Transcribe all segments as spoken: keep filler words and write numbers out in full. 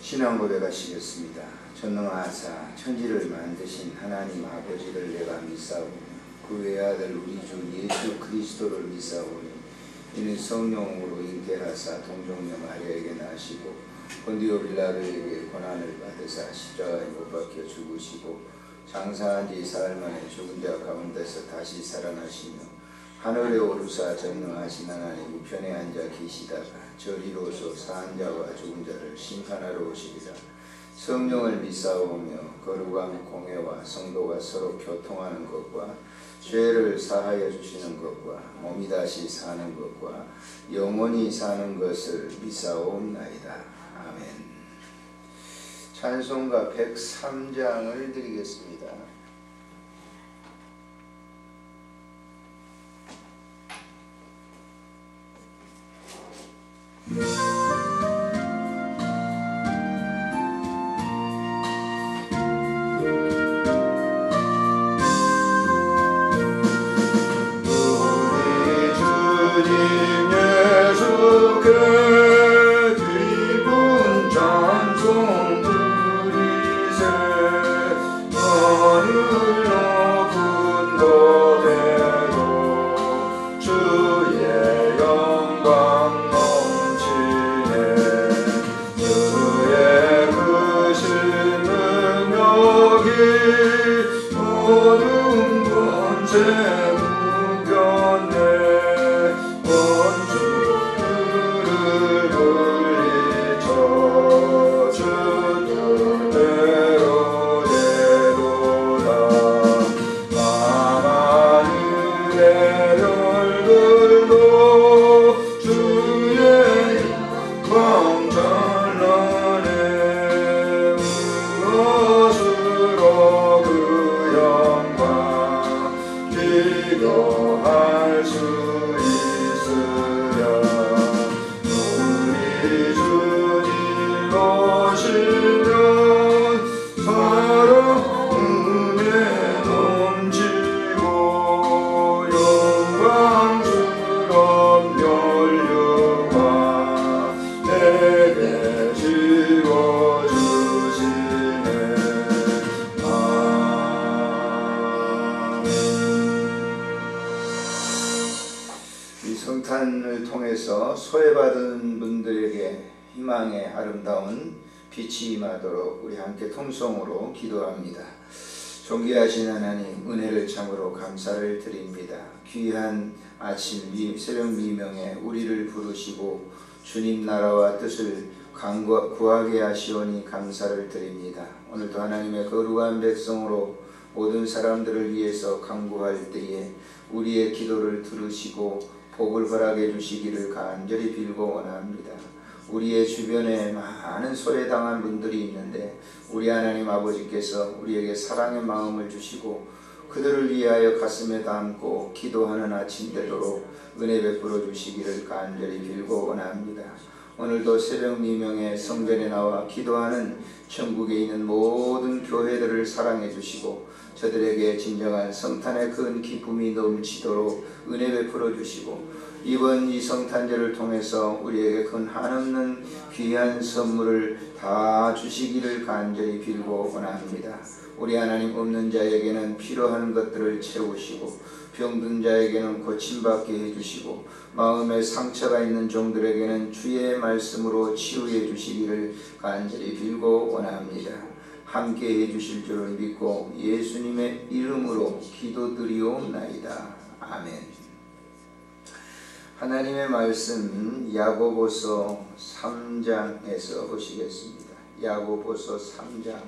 신앙 고백하시겠습니다. 전능하사 천지를 만드신 하나님 아버지를 내가 믿사오며 그 외아들 우리 주 예수 그리스도를 믿사오니 이는 성령으로 잉태하사 동정녀 마리아에게 나시고 본디오 빌라도에게 고난을 받으사 십자가에 못 박혀 죽으시고 장사한 지 사흘 만에 죽은 자 가운데서 다시 살아나시며 하늘에 오르사 전능하신 하나님 우편에 앉아 계시다가 저리로서 사한 자와 죽은 자를 심판하러 오시리라. 성령을 믿사오며 거룩한 공회와 성도가 서로 교통하는 것과 죄를 사하여 주시는 것과 몸이 다시 사는 것과 영원히 사는 것을 믿사옵나이다. 아멘. 찬송가 백삼 장을 드리겠습니다. 성탄을 통해서 소외받은 분들에게 희망의 아름다운 빛이 임하도록 우리 함께 통성으로 기도합니다. 존귀하신 하나님, 은혜를 참으로 감사를 드립니다. 귀한 아침 새벽 미명에 우리를 부르시고 주님 나라와 뜻을 구하게 하시오니 감사를 드립니다. 오늘도 하나님의 거룩한 백성으로 모든 사람들을 위해서 간구할 때에 우리의 기도를 들으시고 복을 허락해 주시기를 간절히 빌고 원합니다. 우리의 주변에 많은 소외당한 분들이 있는데 우리 하나님 아버지께서 우리에게 사랑의 마음을 주시고 그들을 위하여 가슴에 담고 기도하는 아침 되도록 은혜 베풀어 주시기를 간절히 빌고 원합니다. 오늘도 새벽 미명에 성전에 나와 기도하는 천국에 있는 모든 교회들을 사랑해 주시고 저들에게 진정한 성탄의 큰 기쁨이 넘치도록 은혜 베풀어 주시고 이번 이 성탄절을 통해서 우리에게 큰 한없는 귀한 선물을 다 주시기를 간절히 빌고 원합니다. 우리 하나님, 없는 자에게는 필요한 것들을 채우시고 병든 자에게는 고침받게 해주시고 마음에 상처가 있는 종들에게는 주의 말씀으로 치유해 주시기를 간절히 빌고 원합니다. 함께 해주실 줄을 믿고 예수님의 이름으로 기도드리옵나이다. 아멘. 하나님의 말씀 야고보서 삼 장에서 보시겠습니다. 야고보서 삼 장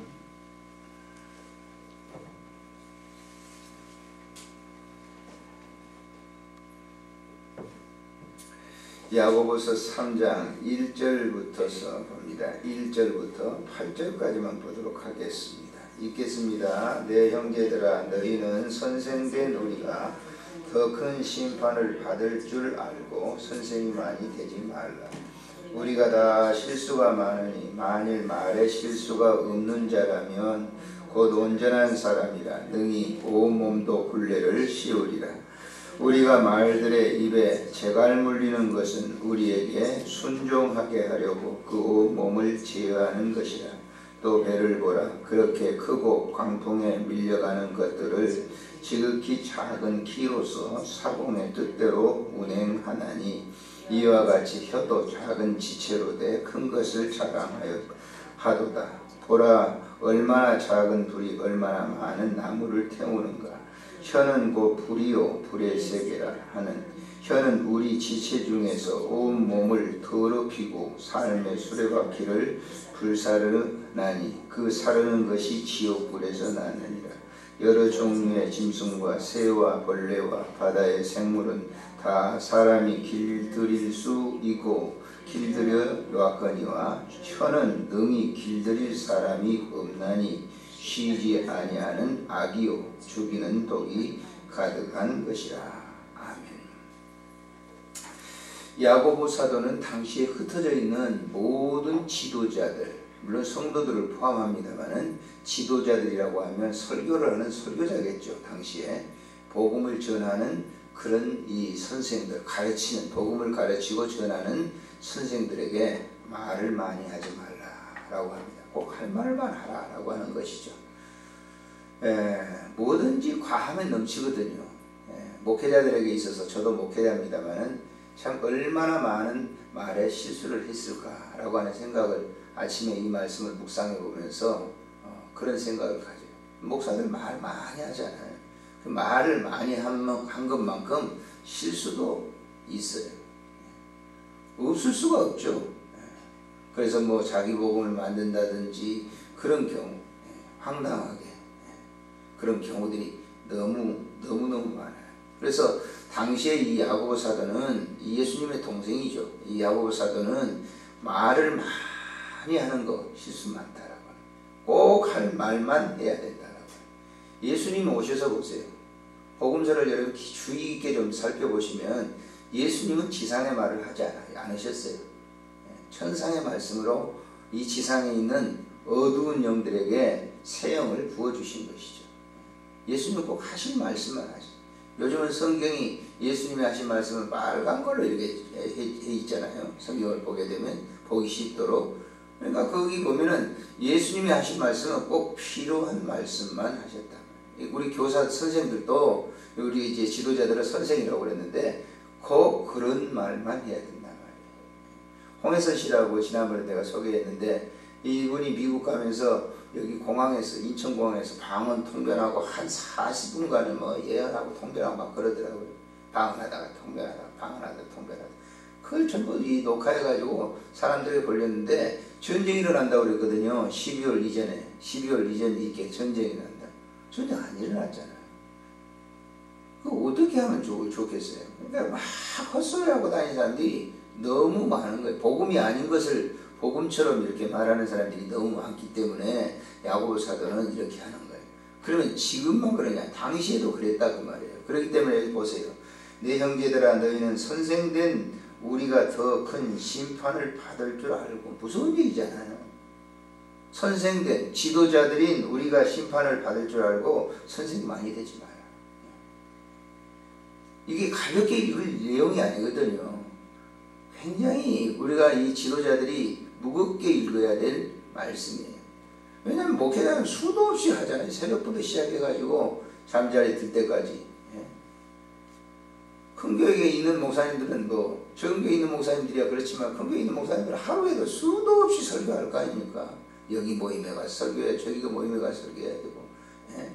야고보서 삼 장 일 절부터서 봅니다. 일 절부터 팔 절까지만 보도록 하겠습니다. 읽겠습니다. 내 형제들아, 너희는 선생된 우리가 더 큰 심판을 받을 줄 알고 선생이 많이 되지 말라. 우리가 다 실수가 많으니 만일 말에 실수가 없는 자라면 곧 온전한 사람이라 능히 온 몸도 굴레를 씌우리라. 우리가 말들의 입에 재갈 물리는 것은 우리에게 순종하게 하려고 그 몸을 광풍을 제어하는 것이라. 또 배를 보라. 그렇게 크고 광풍에 밀려가는 것들을 지극히 작은 키로서 사공의 뜻대로 운행하나니 이와 같이 혀도 작은 지체로 돼 큰 것을 자랑하여 하도다. 보라, 얼마나 작은 불이 얼마나 많은 나무를 태우는가. 혀는 곧 불이요 불의 세계라 하는. 혀는 우리 지체 중에서 온 몸을 더럽히고 삶의 수레바퀴를 불사르나니 그 사르는 것이 지옥불에서 나느니라. 여러 종류의 짐승과 새와 벌레와 바다의 생물은 다 사람이 길들일 수 있고 길들여 놓았거니와 혀는 능히 길들일 사람이 없나니 쉬지 아니하는 악이요 죽이는 독이 가득한 것이라. 아멘. 야고보 사도는 당시에 흩어져 있는 모든 지도자들, 물론 성도들을 포함합니다만은 지도자들이라고 하면 설교를 하는 설교자겠죠. 당시에 복음을 전하는 그런 이 선생들, 가르치는, 복음을 가르치고 전하는 선생들에게 말을 많이 하지 말라라고 합니다. 꼭 할 말만 하라라고 하는 것이죠. 에, 뭐든지 과하면 넘치거든요. 에, 목회자들에게 있어서 저도 목회자입니다만은 참 얼마나 많은 말에 실수를 했을까라고 하는 생각을 아침에 이 말씀을 묵상해 보면서 어, 그런 생각을 가져요. 목사들 말 많이 하잖아요. 그 말을 많이 한, 한 것만큼 실수도 있어요. 없을 수가 없죠. 그래서 뭐 자기 복음을 만든다든지 그런 경우, 황당하게 그런 경우들이 너무 너무너무 많아요. 그래서 당시에 이 야고보 사도는 예수님의 동생이죠. 이 야고보 사도는 말을 많이 하는 거 실수 많다라고. 꼭 할 말만 해야 된다라고. 예수님 오셔서 보세요. 복음서를 여러분 주의 깊게 좀 살펴보시면 예수님은 지상의 말을 하지 않으셨어요. 천상의 말씀으로 이 지상에 있는 어두운 영들에게 새 영을 부어주신 것이죠. 예수님은 꼭 하신 말씀만 하시죠. 요즘은 성경이 예수님이 하신 말씀은 빨간 걸로 이렇게 해, 해 있잖아요. 성경을 보게 되면 보기 쉽도록. 그러니까 거기 보면은 예수님이 하신 말씀은 꼭 필요한 말씀만 하셨다. 우리 교사 선생들도 우리 이제 지도자들은 선생이라고 그랬는데 꼭 그런 말만 해야 된단 말이에요. 홍혜선 씨라고 지난번에 내가 소개했는데 이분이 미국 가면서 여기 공항에서 인천공항에서 방언 통변하고 한 사십 분간은 뭐 예언하고 통변하고 막 그러더라고요. 방언하다가 통변하다가 방언하다가 통변하다가 그걸 전부 이 녹화해가지고 사람들에게 벌렸는데 전쟁이 일어난다고 그랬거든요. 십이월 이전에 십이월 이전에 이렇게 전쟁이 일어난다. 전쟁 안 일어났잖아요. 그 어떻게 하면 좋, 좋겠어요? 그러니까 막 헛소리하고 다니는 사람들이 너무 많은 거예요. 복음이 아닌 것을 복음처럼 이렇게 말하는 사람들이 너무 많기 때문에 야고보 사도는 이렇게 하는 거예요. 그러면 지금만 그러냐? 당시에도 그랬다 그 말이에요. 그렇기 때문에 여기 보세요. 내 형제들아 너희는 선생된 우리가 더 큰 심판을 받을 줄 알고. 무서운 얘기잖아요. 선생된 지도자들인 우리가 심판을 받을 줄 알고 선생 많이 되지 마요. 이게 가볍게 읽을 내용이 아니거든요. 굉장히 우리가 이 지도자들이 무겁게 읽어야 될 말씀이에요. 왜냐하면 목회자는 수도 없이 하잖아요. 새벽부터 시작해가지고 잠자리 들 때까지. 예. 큰 교회에 있는 목사님들은 뭐 적은 교회에 있는 목사님들이야 그렇지만 큰 교회에 있는 목사님들은 하루에도 수도 없이 설교할 거 아닙니까? 여기 모임에 가서 설교해야 저기가 모임에 가서 설교해야 되고. 예.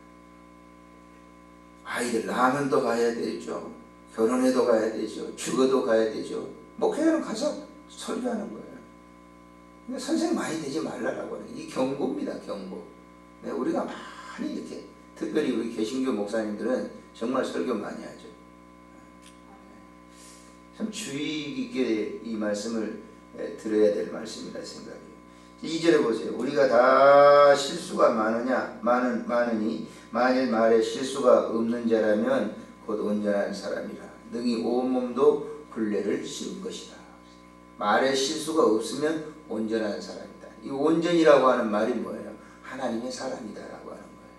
아이들 낳으면도 가야 되죠. 결혼해도 가야 되죠. 죽어도 가야 되죠. 목회자는 가서 설교하는 거예요. 그러니까 선생 많이 되지 말라라고 하는 이 경고입니다. 경고. 네, 우리가 많이 이렇게 특별히 우리 개신교 목사님들은 정말 설교 많이 하죠. 참 주의 깊게 이 말씀을 들어야 될 말씀이라 생각해요. 이 절에 보세요. 우리가 다 실수가 많으냐 많은, 많으니 만일 말에 실수가 없는 자라면 곧 온전한 사람이라. 능히 온몸도 굴레를 씌울 것이다. 말에 실수가 없으면 온전한 사람이다. 이 온전이라고 하는 말이 뭐예요? 하나님의 사람이다라고 하는 거예요.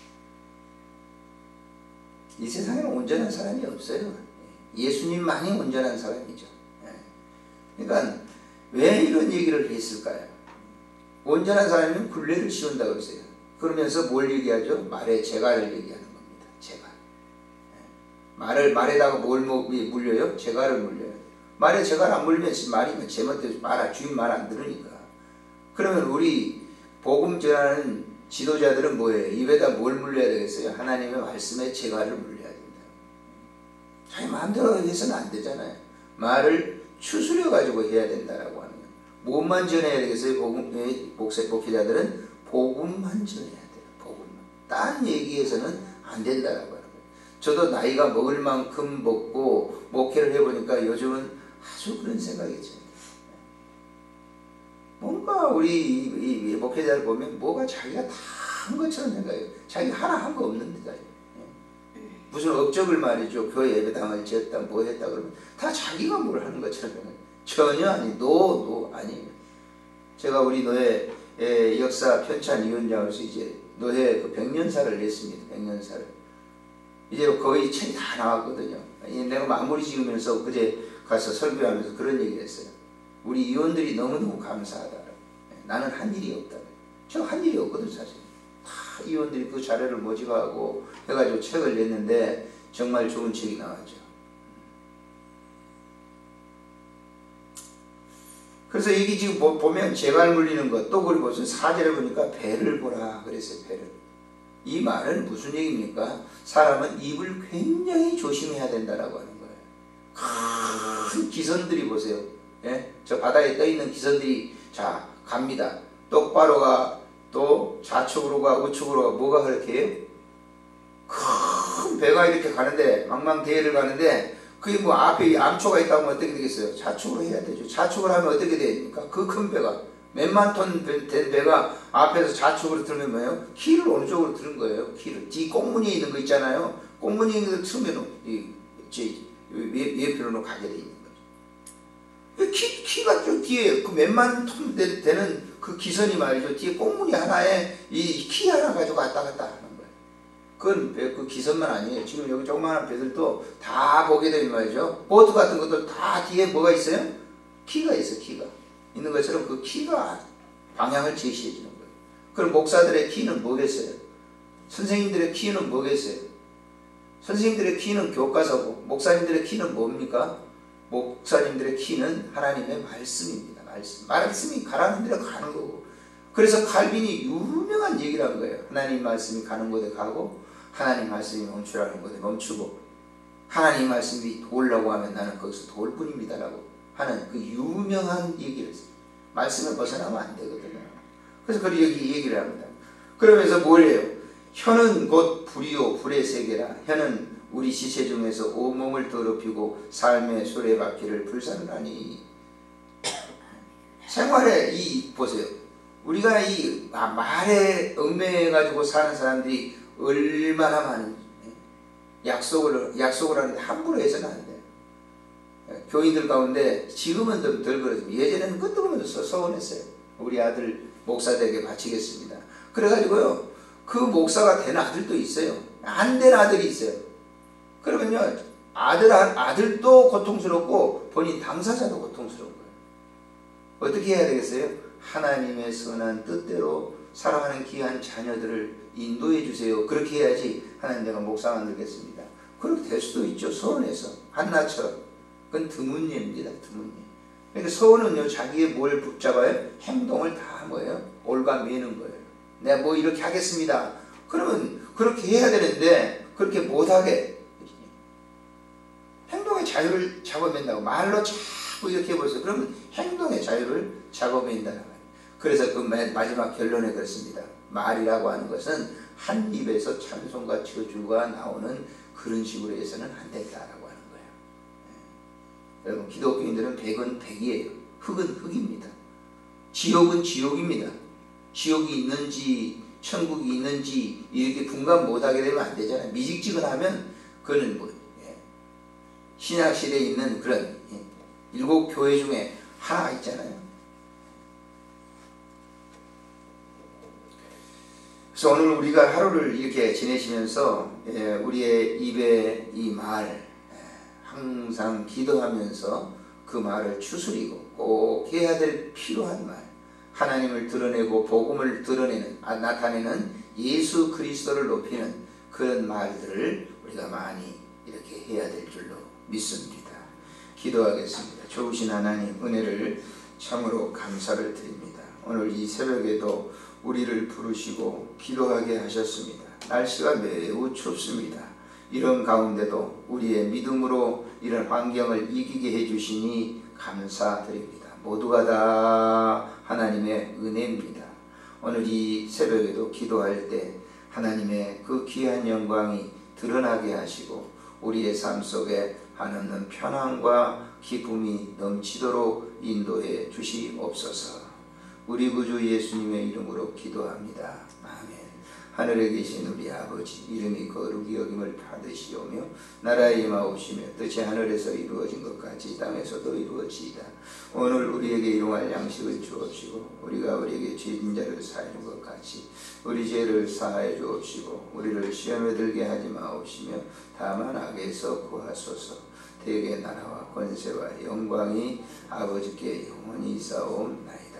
이 세상에는 온전한 사람이 없어요. 예수님만이 온전한 사람이죠. 그러니까 왜 이런 얘기를 했을까요? 온전한 사람은 굴레를 씌운다고 했어요. 그러면서 뭘 얘기하죠? 말의 재갈을 얘기하는 겁니다. 재갈. 말을, 말에다가 뭘 물려요? 재갈을 물려요. 말에 재갈 안 물리면 말이면 제멋대로 말, 주인 말 안 들으니까. 그러면 우리 복음 전하는 지도자들은 뭐예요? 입에다 뭘 물려야 되겠어요? 하나님의 말씀에 재갈을 물려야 된다. 자기 마음대로 해서는 안 되잖아요. 말을 추스려 가지고 해야 된다라고 하는 거예요. 무엇만 전해야 되겠어요? 복음, 목사, 목회자들은 복음만 전해야 돼요. 복음만. 딴 얘기해서는 안 된다라고 하는 거예요. 저도 나이가 먹을 만큼 먹고 목회를 해보니까 요즘은 아주 그런 생각이 듭니다. 뭔가 우리 이, 이 목회자를 보면 뭐가 자기가 다 한 것처럼 생각해요. 자기 하나 한 거 없는데 무슨 업적을 말이죠. 교회 예배당을 지었다 뭐 했다 그러면 다 자기가 뭘 하는 것처럼 생각해요. 전혀 아니, 노, 노 아니에요. 제가 우리 노예 역사 편찬 위원장으로서 이제 노예 그 백년사를 냈습니다. 백년사를. 이제 거의 책이 다 나왔거든요. 내가 마무리 지으면서 그제 가서 설교하면서 그런 얘기를 했어요. 우리 위원들이 너무너무 감사하다. 나는 한 일이 없다. 저 한 일이 없거든 사실. 다 위원들이 그 자료를 모집하고 해가지고 책을 냈는데 정말 좋은 책이 나왔죠. 그래서 여기 지금 보면 재갈 물리는 것, 또 그리고 무슨 사절에 보니까 배를 보라 그랬어요. 배를. 이 말은 무슨 얘기입니까? 사람은 입을 굉장히 조심해야 된다라고 하는 거예요. 큰 기선들이 보세요. 예? 저 바다에 떠있는 기선들이 자 갑니다. 똑바로 가, 또 좌측으로 가, 우측으로 가. 뭐가 그렇게 해요? 큰 배가 이렇게 가는데 망망대해를 가는데 그게 뭐 앞에 암초가 있다고 하면 어떻게 되겠어요? 좌측으로 해야 되죠. 좌측으로 하면 어떻게 됩니까? 그 큰 배가 몇만 톤 된 배가 앞에서 좌측으로 들면 뭐예요? 키를 어느 쪽으로 들은 거예요? 키를 뒤 꽁무니에 있는 거 있잖아요. 꽁무니에 있는 거 틀면 이 위에편으로 가게 돼 있는 거죠. 키, 키가 저 뒤에 그 몇만 톤 되, 되는 그 기선이 말이죠. 뒤에 꽁무니 하나에 이 키 하나 가지고 왔다 갔다 하는 거예요. 그건 배, 그 기선만 아니에요. 지금 여기 조그마한 배들도 다 보게 되면 말이죠. 보트 같은 것도 다 뒤에 뭐가 있어요? 키가 있어, 키가. 있는 것처럼 그 키가 방향을 제시해 주는 거예요. 그럼 목사들의 키는 뭐겠어요? 선생님들의 키는 뭐겠어요? 선생님들의 키는 교과서고, 목사님들의 키는 뭡니까? 목사님들의 키는 하나님의 말씀입니다. 말씀. 말씀이 가라는 데로 가는 거고. 그래서 칼빈이 유명한 얘기를 한 거예요. 하나님 말씀이 가는 곳에 가고, 하나님 말씀이 멈추라는 곳에 멈추고, 하나님 말씀이 도우려고 하면 나는 거기서 도울 뿐입니다라고 하는 그 유명한 얘기를 했어요. 말씀을 벗어나면 안 되거든요. 그래서 그 여기 얘기를 합니다. 그러면서 뭘 해요? 혀는 곧 불이요 불의 세계라. 혀는 우리 지체 중에서 온몸을 더럽히고 삶의 수레바퀴를 불살라니. 생활에 이 보세요. 우리가 이 말에 얽매여가지고 사는 사람들이 얼마나 많은지. 약속을 약속을 하는데 함부로 해서는 안 돼요. 교인들 가운데 지금은 좀 덜 그러지만 예전에는 끝도 보면서 서운했어요. 우리 아들 목사들에게 바치겠습니다. 그래가지고요, 그 목사가 된 아들도 있어요. 안 된 아들이 있어요. 그러면요, 아들, 아들도 고통스럽고 본인 당사자도 고통스러운 거예요. 어떻게 해야 되겠어요? 하나님의 선한 뜻대로 사랑하는 귀한 자녀들을 인도해 주세요. 그렇게 해야지 하나님 내가 목사 만들겠습니다. 그렇게 될 수도 있죠. 서운해서. 한나처럼. 그건 드문예입니다. 드문예. 그러니까 서운은요, 자기의 뭘 붙잡아요? 행동을 다 뭐예요? 올가매는 거예요. 내가 뭐 이렇게 하겠습니다. 그러면 그렇게 해야 되는데 그렇게 못하게 행동의 자유를 잡아맨다고. 말로 자꾸 이렇게 해보세요. 그러면 행동의 자유를 잡아맨다는 거예요. 그래서 그 마지막 결론에 그렇습니다. 말이라고 하는 것은 한 입에서 찬송과 저주가 나오는 그런 식으로 해서는 안 된다라고 하는 거예요. 네. 여러분, 기독교인들은 백은 백이에요. 흙은 흙입니다. 지옥은 지옥입니다. 지옥이 있는지 천국이 있는지 이렇게 분간 못하게 되면 안 되잖아요. 미직지근하면 그거는 뭐 예. 신약시대에 있는 그런 예. 일곱 교회 중에 하나 있잖아요. 그래서 오늘 우리가 하루를 이렇게 지내시면서 예, 우리의 입에 이 말 항상 기도하면서 그 말을 추스리고 꼭 해야 될 필요한 말, 하나님을 드러내고 복음을 드러내는, 아, 나타내는 예수 그리스도를 높이는 그런 말들을 우리가 많이 이렇게 해야 될 줄로 믿습니다. 기도하겠습니다. 좋으신 하나님, 은혜를 참으로 감사를 드립니다. 오늘 이 새벽에도 우리를 부르시고 기도하게 하셨습니다. 날씨가 매우 춥습니다. 이런 가운데도 우리의 믿음으로 이런 환경을 이기게 해주시니 감사드립니다. 모두가 다 하나님의 은혜입니다. 오늘 이 새벽에도 기도할 때 하나님의 그 귀한 영광이 드러나게 하시고 우리의 삶 속에 한없는 편안과 기쁨이 넘치도록 인도해 주시옵소서. 우리 구주 예수님의 이름으로 기도합니다. 아멘. 하늘에 계신 우리 아버지, 이름이 거룩히 여김을 받으시오며 나라에 임하옵시며 뜻이 하늘에서 이루어진 것 같이 땅에서도 이루어지이다. 오늘 우리에게 일용할 양식을 주옵시고 우리가 우리에게 죄진 자를 사하는 것 같이 우리 죄를 사하여 주옵시고 우리를 시험에 들게 하지 마옵시며 다만 악에서 구하소서. 대개 나라와 권세와 영광이 아버지께 영원히 있사옵나이다.